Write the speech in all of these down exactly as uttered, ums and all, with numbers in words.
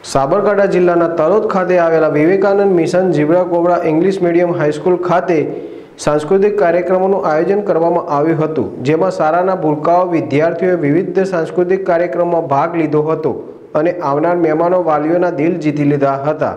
સાબરકાંઠા જિલ્લાના તલોદ ખાતે આવેલા વિવેકાનંદ મિશન ઝીબ્રા કોબરા ઇંગ્લિશ મીડિયમ હાઈસ્કૂલ ખાતે સાંસ્કૃતિક કાર્યક્રમોનું આયોજન કરવામાં આવ્યું હતું, જેમાં શાળાના ભૂલકાઓ વિદ્યાર્થીઓએ વિવિધ સાંસ્કૃતિક કાર્યક્રમોમાં ભાગ લીધો હતો અને આવનાર મહેમાનો વાલીઓના દિલ જીતી લીધા હતા।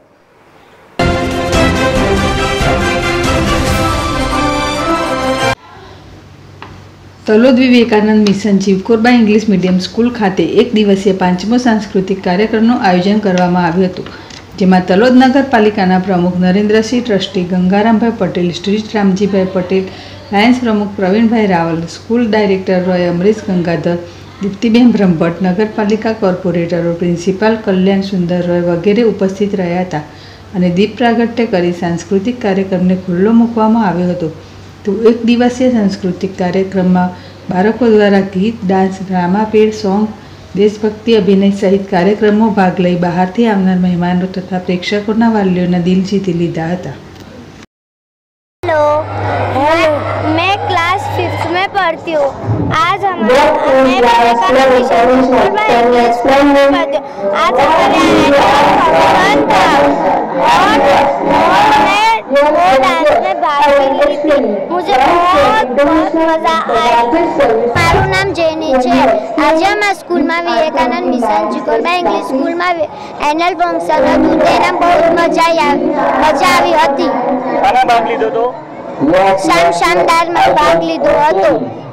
Talod Vivekananda mission જીવકોરબા English medium school ખાતે એક દિવસીય પાંચમો સાંસ્કૃતિક કાર્યક્રમનું આયોજન કરવામાં આવ્યું હતું, જેમાં તલોદ નગરપાલિકાના પ્રમુખ નરેન્દ્રસિંહ, ટ્રસ્ટી ગંગારામભાઈ પટેલ, શ્રી રામજીભાઈ પટેલ, લાયન્સ પ્રમુખ પ્રવીણભાઈ રાવલ, સ્કૂલ ડાયરેક્ટર રોય અમરીશ ગંગાધર, દીપ્તિબેન બ્રહ્મભટ્ટ, નગરપાલિકા કોર્પોરેટરો, પ્રિન્સિપાલ કલ્યાણ સુંદર રોય વગેરે ઉપસ્થિત રહ્યા હતા અને દીપ પ્રાગટ્ય કરી સાંસ્કૃતિક કાર્યક્રમને ખુલ્લો મૂકવામાં આવ્યો હતો। તો એક દિવસીય સાંસ્કૃતિક કાર્યક્રમમાં બાળકો દ્વારા ગીત, ડાન્સ, ડ્રામા પીડ, સોંગ, દેશભક્તિ, અભિનય સહિત કાર્યક્રમો ભાગ લઈ બહારથી આવનાર મહેમાનો તથા પ્રેક્ષકોના વાલીઓના દિલ જીતી લીધા હતા। हेलो, मैं क्लास फिफ्थ में पढ़ती हूँ। आज हमारे मैं विवेकानंद मिशन स्कूल में इंग्लिश स्कूल में पढ़ती हूँ। आज हमारे एनुअल फंक्शन था और मैं वो डांस में भाग भी ली थी। मुझे बहुत बहुत मजा आया। મારું નામ જેની છે। આજે અમે સ્કૂલમાં વિવેકાનંદ મિશન જીકોરબા ઇંગ્લિશ સ્કૂલમાં એન્યુઅલ ફંક્શન હતું, તેમાં બહુ મજા આવી મજા આવી હતી। ભાગ લીધો તો શાન શાનદારમાં ભાગ લીધો હતો।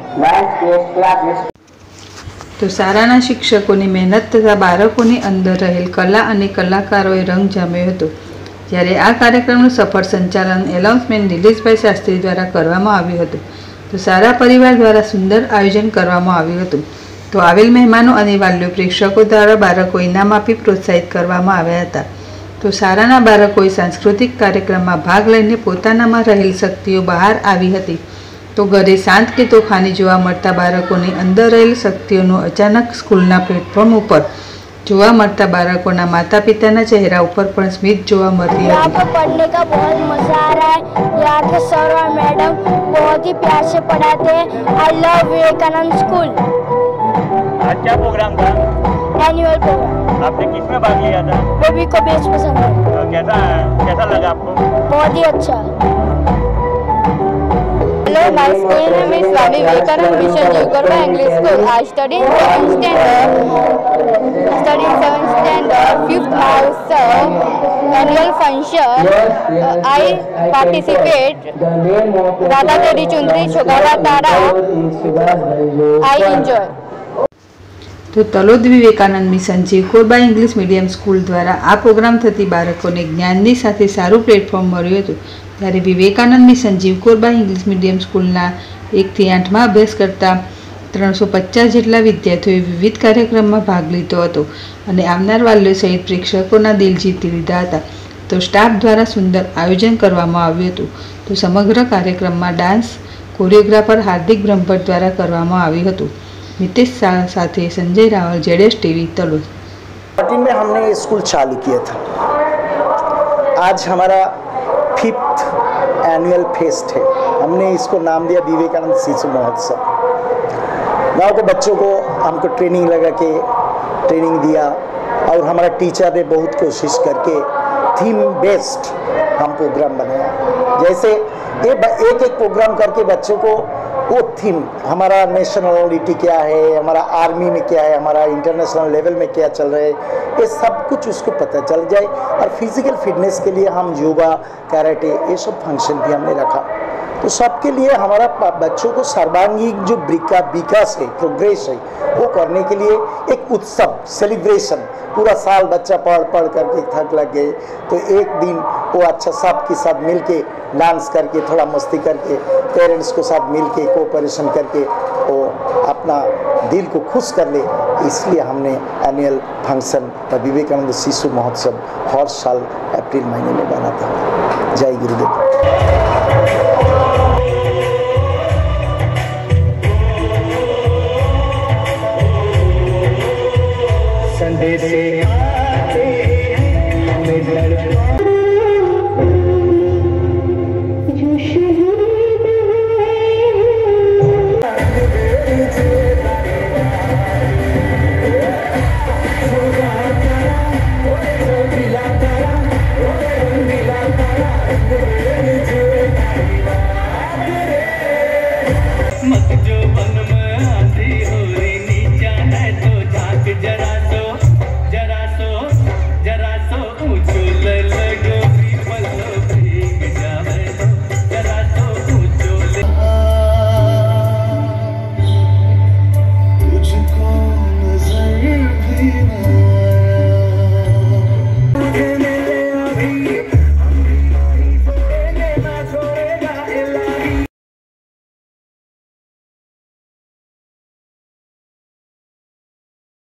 તો શાળાના શિક્ષકોની મહેનત તથા બાળકોની અંદર રહેલ કલા અને કલાકારોએ રંગ જામ્યો હતો, જ્યારે આ કાર્યક્રમનું સફળ સંચાલન એનાઉન્સમેન્ટ નિલેશભાઈ શાસ્ત્રી દ્વારા કરવામાં આવ્યું હતું। તો શાળા પરિવાર દ્વારા સુંદર આયોજન કરવામાં આવ્યું હતું। તો આવેલ મહેમાનો અને વાલીઓ પ્રેક્ષકો દ્વારા બાળકો ઇનામ આપી પ્રોત્સાહિત કરવામાં આવ્યા હતા। તો શાળાના બાળકોએ સાંસ્કૃતિક કાર્યક્રમમાં ભાગ લઈને પોતાનામાં રહેલ શક્તિઓ બહાર આવી હતી। તો ઘરે શાંત કે તોફાની જોવા મળતા બાળકોની અંદર રહેલ શક્તિઓનું અચાનક સ્કૂલના પ્લેટફોર્મ ઉપર જોવા મળતા બાળકોના माता पिता ना चेहरा ऊपर पर स्मित जोवा मरती है। यहाँ पर पढ़ने का बहुत मजा आ रहा है। यहाँ के सर और मैडम बहुत ही प्यार से पढ़ाते हैं। I love Vivekananda school. आज क्या प्रोग्राम था? Annual program. आपने किस में भाग लिया था? बेबी को बेच पसंद है। कैसा कैसा लगा आपको? बहुत ही अच्छा। Hello, my school name is Swami Vivekanand Mission Jikorba English School. I study in seventh standard. Study in seventh standard. Fifth also annual function. Uh, I participate. Radha Teri Chundri Chokara Tara. I enjoy. તો Talod Vivekananda mission જીવકોરબા English medium school દ્વારા આ programme થતી બાળકોને જ્ઞાનની સાથે સારું platform મળ્યું હતું, ત્યારે વિવેકાનંદ મિશન જીવકોરબા ઇંગ્લિશ મીડિયમ સ્કૂલના એકથી આઠમાં અભ્યાસ કરતા ત્રણસો પચાસ જેટલા વિદ્યાર્થીઓએ વિવિધ કાર્યક્રમમાં ભાગ લીધો હતો અને આવનાર વાલીઓ સહિત પ્રેક્ષકોના દિલ જીતી લીધા હતા। તો સ્ટાફ દ્વારા સુંદર આયોજન કરવામાં આવ્યું હતું। તો સમગ્ર કાર્યક્રમમાં ડાન્સ કોરિયોગ્રાફર હાર્દિક બ્રહ્મભટ્ટ દ્વારા કરવામાં આવ્યું હતું। नितेश साथे संजय रावल, जेडेस टीवी तलोद। में हमने ये स्कूल चालू किया था। आज हमारा फिफ्थ एनुअल फेस्ट है। हमने इसको नाम दिया विवेकानंद शिशु महोत्सव। गाँव के बच्चों को हमको ट्रेनिंग लगा के ट्रेनिंग दिया और हमारा टीचर ने बहुत कोशिश करके थीम बेस्ड हम प्रोग्राम बनाया। जैसे ये एक एक प्रोग्राम करके बच्चों को वो थीम, हमारा नेशनलिटी क्या है, हमारा आर्मी में क्या है, हमारा इंटरनेशनल लेवल में क्या चल रहा है, ये सब कुछ उसको पता चल जाए। और फिजिकल फिटनेस के लिए हम योगा, कराटे, ये सब फंक्शन भी हमने रखा। तो सबके लिए हमारा बच्चों को सर्वांगीण जो विकास है, प्रोग्रेस है, वो करने के लिए एक उत्सव, सेलिब्रेशन। पूरा साल बच्चा पढ़ पढ़ करके थक लग गए, तो एक दिन वो अच्छा सबके साथ मिल के डांस करके, थोड़ा मस्ती करके, पेरेंट्स को साथ मिल के कोऑपरेशन करके वो अपना दिल को खुश कर ले, इसलिए हमने एनुअल फंक्शन विवेकानंद शिशु महोत्सव हर साल अप्रैल महीने में बनाता है। जय गुरुदेव। संदेश